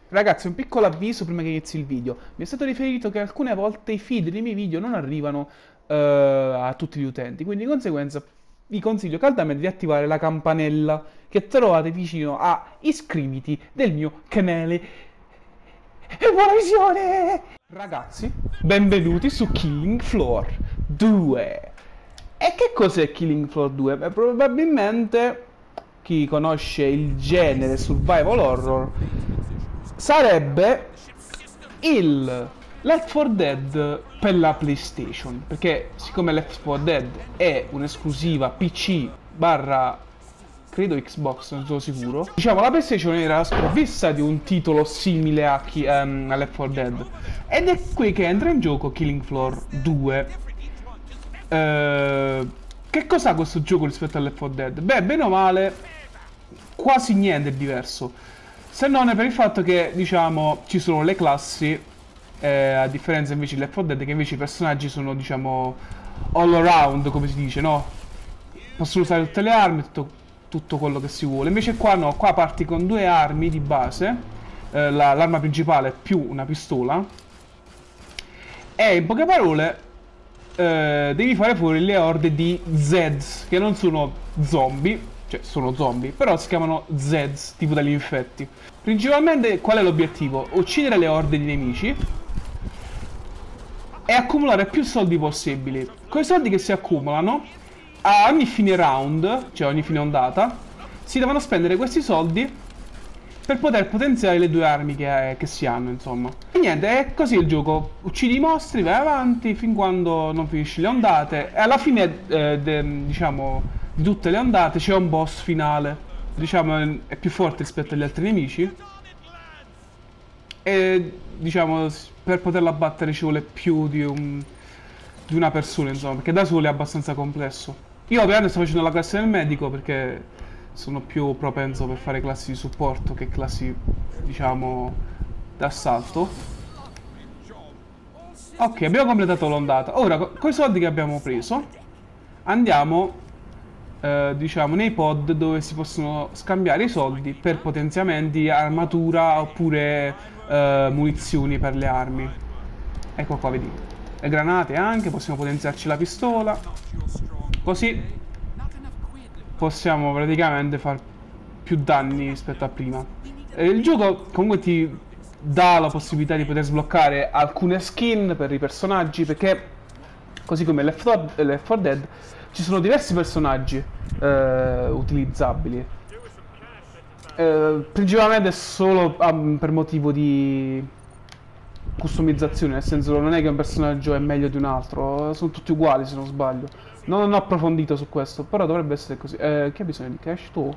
Ragazzi, un piccolo avviso prima che inizi il video. Mi è stato riferito che alcune volte i feed dei miei video non arrivano a tutti gli utenti, quindi di conseguenza vi consiglio caldamente di attivare la campanella che trovate vicino a iscriviti del mio canale. E buona visione! Ragazzi, benvenuti su Killing Floor 2. E che cos'è Killing Floor 2? Beh, probabilmente chi conosce il genere survival horror sarebbe il Left 4 Dead per la PlayStation, perché siccome Left 4 Dead è un'esclusiva PC barra credo Xbox, non sono sicuro, diciamo la PlayStation era sprovvista di un titolo simile a Left 4 Dead, ed è qui che entra in gioco Killing Floor 2. Che cos'ha questo gioco rispetto a Left 4 Dead? Beh, bene o male quasi niente è diverso, se non è per il fatto che, diciamo, ci sono le classi, a differenza invece di Left 4 Dead, che invece i personaggi sono, diciamo, all around, come si dice, no? Possono usare tutte le armi, tutto quello che si vuole. Invece qua no, qua parti con due armi di base, l'arma principale più una pistola, e in poche parole devi fare fuori le orde di Zeds, che non sono zombie, cioè sono zombie, però si chiamano Zeds, tipo dagli infetti. Principalmente qual è l'obiettivo? Uccidere le orde di nemici e accumulare più soldi possibili. Con i soldi che si accumulano, a ogni fine round, cioè ogni fine ondata, si devono spendere questi soldi per poter potenziare le due armi che si hanno, insomma. E niente, è così il gioco. Uccidi i mostri, vai avanti fin quando non finisci le ondate. E alla fine, diciamo, di tutte le ondate c'è un boss finale. Diciamo, è più forte rispetto agli altri nemici. E, diciamo, per poterla battere ci vuole più di una persona, insomma, perché da solo è abbastanza complesso. Io ovviamente sto facendo la classe del medico perché sono più propenso per fare classi di supporto che classi, diciamo, d'assalto. Ok, abbiamo completato l'ondata. Ora, con i soldi che abbiamo preso, andiamo, diciamo, nei pod dove si possono scambiare i soldi per potenziamenti, armatura oppure munizioni per le armi. Ecco qua, vedi. Le granate anche, possiamo potenziarci la pistola. Così possiamo praticamente fare più danni rispetto a prima. Il gioco comunque ti dà la possibilità di poter sbloccare alcune skin per i personaggi, perché così come Left 4 Dead ci sono diversi personaggi utilizzabili, principalmente solo per motivo di customizzazione, nel senso non è che un personaggio è meglio di un altro, sono tutti uguali se non sbaglio. Non ho approfondito su questo, però dovrebbe essere così. Che hai bisogno di cash tu?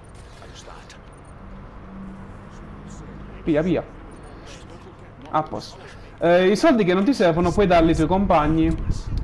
Via, via. A posto. I soldi che non ti servono puoi darli ai tuoi compagni.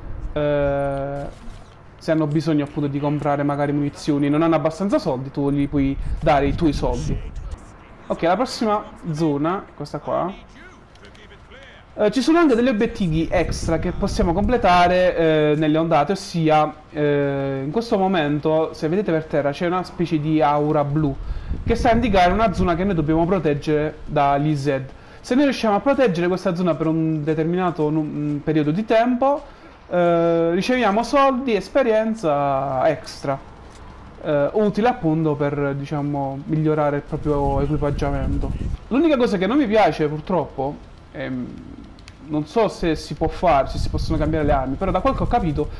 Se hanno bisogno appunto di comprare magari munizioni, non hanno abbastanza soldi, tu gli puoi dare i tuoi soldi. Ok, la prossima zona, questa qua. Ci sono anche degli obiettivi extra che possiamo completare nelle ondate, ossia in questo momento, se vedete per terra, c'è una specie di aura blu che sta a indicare una zona che noi dobbiamo proteggere dagli Z. Se noi riusciamo a proteggere questa zona per un determinato periodo di tempo, riceviamo soldi, esperienza extra, utile appunto per, diciamo, migliorare il proprio equipaggiamento. L'unica cosa che non mi piace purtroppo è, non so se si può fare, se si possono cambiare le armi, però da quel che ho capito,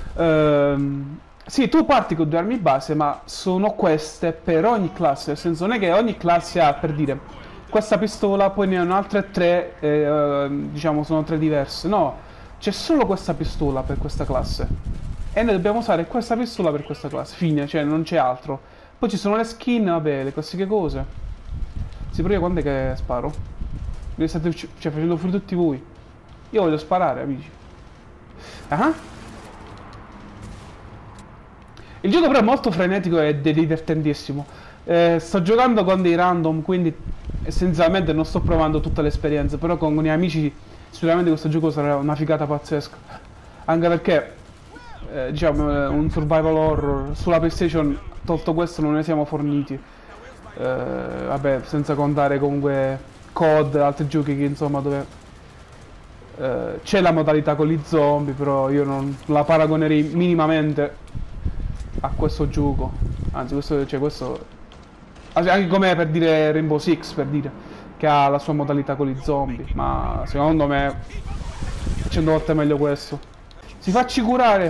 sì, tu parti con due armi base, ma sono queste per ogni classe, nel senso non è che ogni classe ha, per dire, questa pistola, poi ne hanno altre tre, diciamo sono tre diverse, no, c'è solo questa pistola per questa classe, e noi dobbiamo usare questa pistola per questa classe, fine, cioè non c'è altro. Poi ci sono le skin, vabbè, le classiche cose. Sì, però io quando è che sparo? Mi state facendo fuori tutti voi. Io voglio sparare, amici. Ah. Il gioco però è molto frenetico ed è divertentissimo. Sto giocando con dei random, quindi essenzialmente non sto provando tutta l'esperienza, però con i miei amici sicuramente questo gioco sarà una figata pazzesca. Anche perché, diciamo, un survival horror sulla PlayStation, tolto questo, non ne siamo forniti. Vabbè, senza contare comunque COD, altri giochi che insomma dove c'è la modalità con gli zombie, però io non la paragonerei minimamente a questo gioco. Anzi, questo anche come per dire Rainbow Six, per dire, che ha la sua modalità con gli zombie, ma secondo me 100 volte meglio questo. Si facci curare.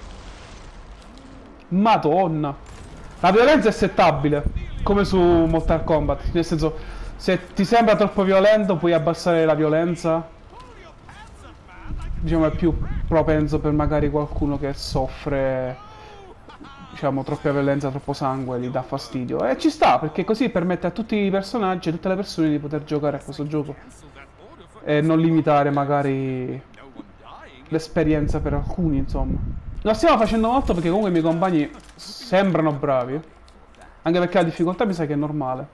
Madonna. La violenza è settabile, come su Mortal Kombat, nel senso, se ti sembra troppo violento puoi abbassare la violenza. Diciamo è più propenso per magari qualcuno che soffre, diciamo, troppa violenza, troppo sangue, gli dà fastidio. E ci sta, perché così permette a tutti i personaggi, a tutte le persone di poter giocare a questo gioco. E non limitare magari l'esperienza per alcuni, insomma. Lo stiamo facendo molto perché comunque i miei compagni sembrano bravi. Anche perché la difficoltà mi sa che è normale.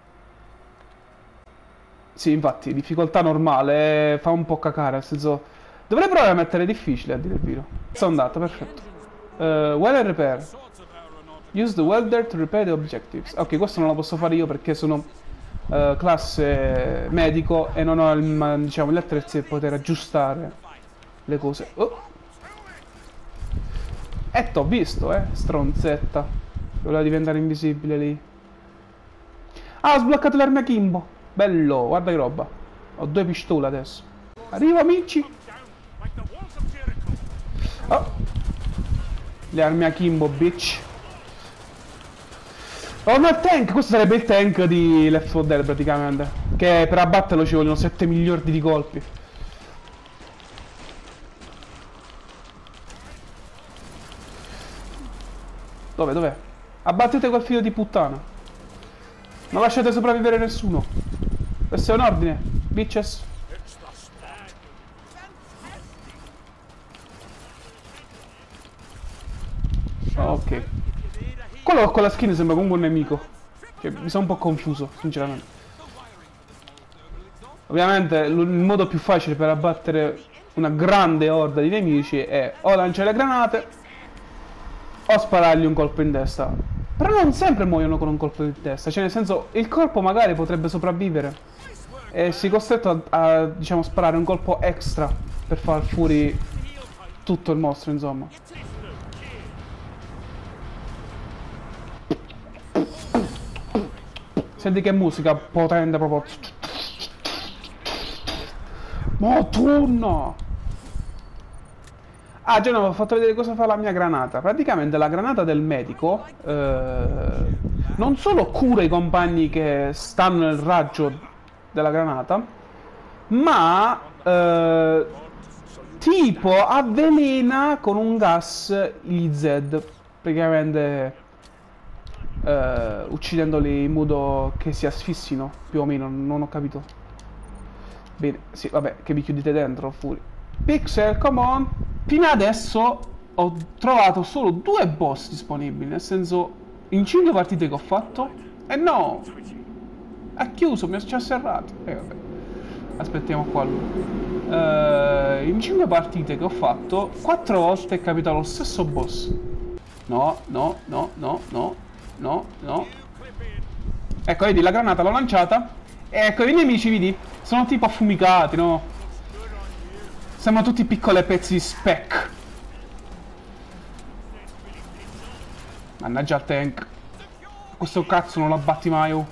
Sì, infatti, difficoltà normale fa un po' cacare, nel senso... Dovrei provare a mettere difficile, a dire il vero. Sono andato, perfetto. Welder repair. Use the welder to repair the objectives. Ok, questo non lo posso fare io perché sono classe medico e non ho diciamo, gli attrezzi per poter aggiustare le cose. Oh. T'ho visto, stronzetta. Voleva diventare invisibile lì. Ah, ho sbloccato l'arma Kimbo. Bello, guarda che roba. Ho 2 pistole adesso. Arrivo, amici. Oh. Le armi a Kimbo, bitch. Oh no, il tank! Questo sarebbe il tank di Left 4 Dead praticamente. Che per abbatterlo ci vogliono 7 miliardi di colpi. Dov'è? Abbattete quel figlio di puttana. Non lasciate sopravvivere nessuno. Questo è un ordine, bitches. Ok. Quello con la skin sembra comunque un nemico. Che mi sa un po' confuso, sinceramente. Ovviamente il modo più facile per abbattere una grande orda di nemici è o lanciare granate o sparargli un colpo in testa. Però non sempre muoiono con un colpo in testa. Cioè nel senso, il colpo magari potrebbe sopravvivere e si è costretto a diciamo sparare un colpo extra per far fuori tutto il mostro, insomma. Senti che musica potente proprio. Madonna! Ah, già no, ho fatto vedere cosa fa la mia granata. Praticamente la granata del medico non solo cura i compagni che stanno nel raggio della granata, ma tipo avvelena con un gas gli Z. Praticamente uccidendoli in modo che si asfissino, più o meno, non ho capito. Bene, sì, vabbè, che vi chiudete dentro, fuori. Pixel, come on! Fino adesso ho trovato solo 2 boss disponibili, nel senso, in 5 partite che ho fatto, e no! Ha chiuso, ci ha serrato. Vabbè. Aspettiamo qua allora. In 5 partite che ho fatto, 4 volte è capitato lo stesso boss. No. Ecco, vedi, la granata l'ho lanciata. E ecco, i nemici, vedi, sono tipo affumicati, no? Sembrano tutti piccoli pezzi di speck. Mannaggia il tank. Questo cazzo non lo abbatti mai, oh.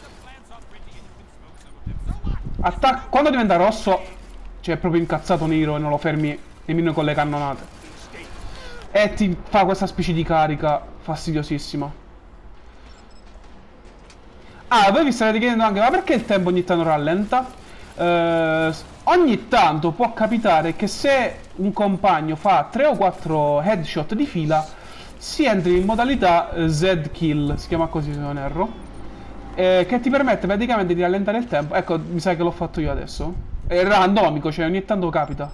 Quando diventa rosso, cioè è proprio incazzato nero e non lo fermi nemmeno con le cannonate. E ti fa questa specie di carica fastidiosissima. Ah, voi vi starete chiedendo anche, ma perché il tempo ogni tanto rallenta? Ogni tanto può capitare che se un compagno fa 3 o 4 headshot di fila, si entri in modalità Z-Kill, si chiama così se non erro, che ti permette praticamente di rallentare il tempo. Ecco, mi sa che l'ho fatto io adesso. È randomico, cioè ogni tanto capita.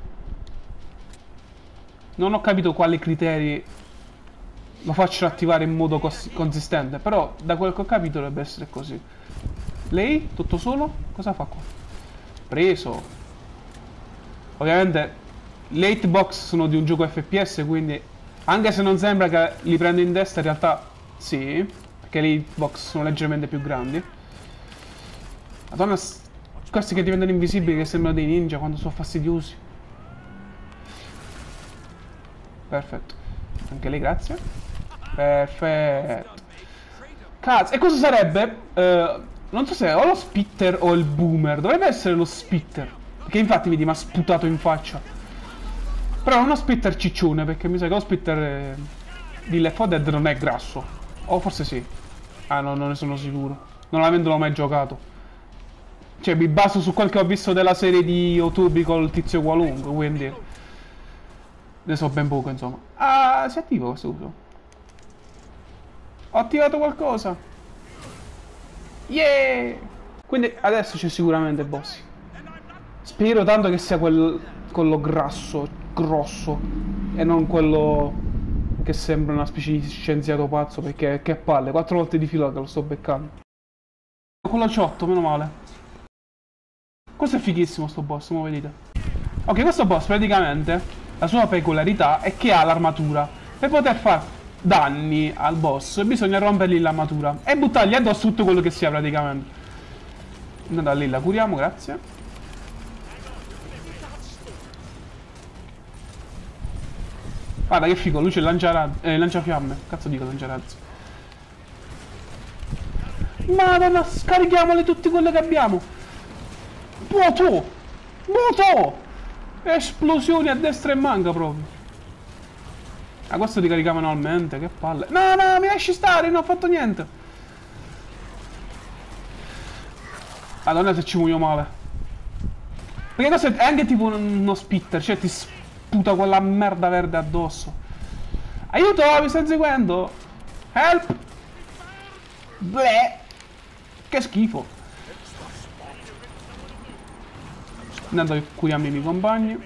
Non ho capito quali criteri lo faccio attivare in modo consistente, però da quel che ho capito dovrebbe essere così. Lei, tutto solo? Cosa fa qua? Preso. Ovviamente le hitbox sono di un gioco FPS, quindi anche se non sembra che li prendo in testa, in realtà sì, perché le hitbox sono leggermente più grandi. Madonna, Questi che diventano invisibili, che sembrano dei ninja quando sono fastidiosi. Perfetto. Anche lei, grazie. Perfetto. Cazzo, e cosa sarebbe? Non so se è o lo spitter o il boomer. Dovrebbe essere lo spitter. Che infatti mi ha sputato in faccia. Però non uno spitter ciccione, perché mi sa che lo spitter di Left 4 Dead non è grasso. O forse sì. Ah no, non ne sono sicuro. Non avendolo mai giocato. Cioè, mi baso su quel che ho visto della serie di YouTube col tizio qualunque, quindi... Ne so ben poco, insomma. Ah, si attiva questo uso. Ho attivato qualcosa. Yeah! Quindi adesso c'è sicuramente il boss. Spero tanto che sia quello grasso, grosso, e non quello che sembra una specie di scienziato pazzo, perché che palle, 4 volte di fila che lo sto beccando. Quello ciotto, meno male. Questo è fighissimo sto boss, come vedete. Ok, questo boss praticamente, la sua peculiarità è che ha l'armatura. Per poter fare danni al boss bisogna rompergli l'armatura e buttargli addosso tutto quello che sia praticamente. Andiamo da lì, la curiamo, grazie. Guarda che figo, luce lanciafiamme. Cazzo dico lanciarazzi. Madonna, scarichiamole tutti quello che abbiamo. Vuoto! Vuoto! Esplosioni a destra e manca proprio. Ah, questo ti carica manualmente, che palle. No, no, mi lasci stare, non ho fatto niente. Madonna se ci muoio male. Perché questo è anche tipo uno spitter, cioè ti sputa quella merda verde addosso. Aiuto, mi stai inseguendo? Help! Bleh! Che schifo. Andando a curiamo i miei compagni.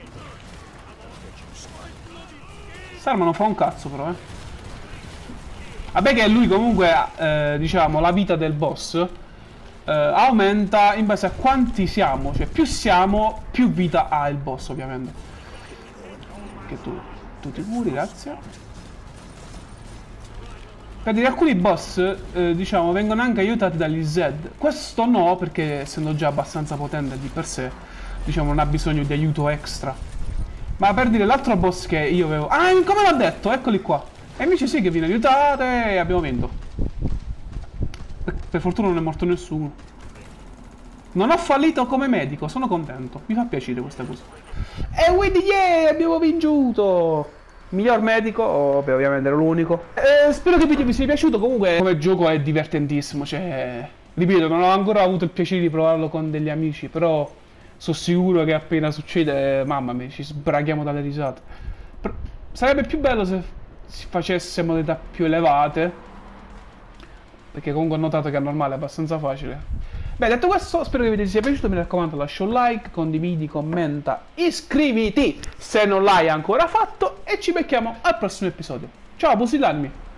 Quest'arma non fa un cazzo però, Vabbè che lui comunque, diciamo, la vita del boss aumenta in base a quanti siamo. Cioè più siamo, più vita ha il boss ovviamente. Che tu ti curi, grazie. Per dire, alcuni boss, diciamo, vengono anche aiutati dagli Zed. Questo no, perché essendo già abbastanza potente di per sé, diciamo, non ha bisogno di aiuto extra. Ma per dire, l'altro boss che io avevo... Ah, come l'ho detto, eccoli qua. E invece sì che viene aiutato e abbiamo vinto. Per fortuna non è morto nessuno. Non ho fallito come medico, sono contento. Mi fa piacere questa cosa. E quindi, yeah, abbiamo vinto! Miglior medico, beh, ovviamente ero l'unico. Spero che il video vi sia piaciuto. Comunque, come gioco è divertentissimo. Cioè, ripeto, non ho ancora avuto il piacere di provarlo con degli amici. Però sono sicuro che appena succede, mamma mia, ci sbraghiamo dalle risate. Sarebbe più bello se si facesse modalità più elevate. Perché comunque ho notato che è normale, è abbastanza facile. Beh, detto questo, spero che il video ti sia piaciuto. Mi raccomando, lascia un like, condividi, commenta, iscriviti se non l'hai ancora fatto. E ci becchiamo al prossimo episodio. Ciao, pusillanimi!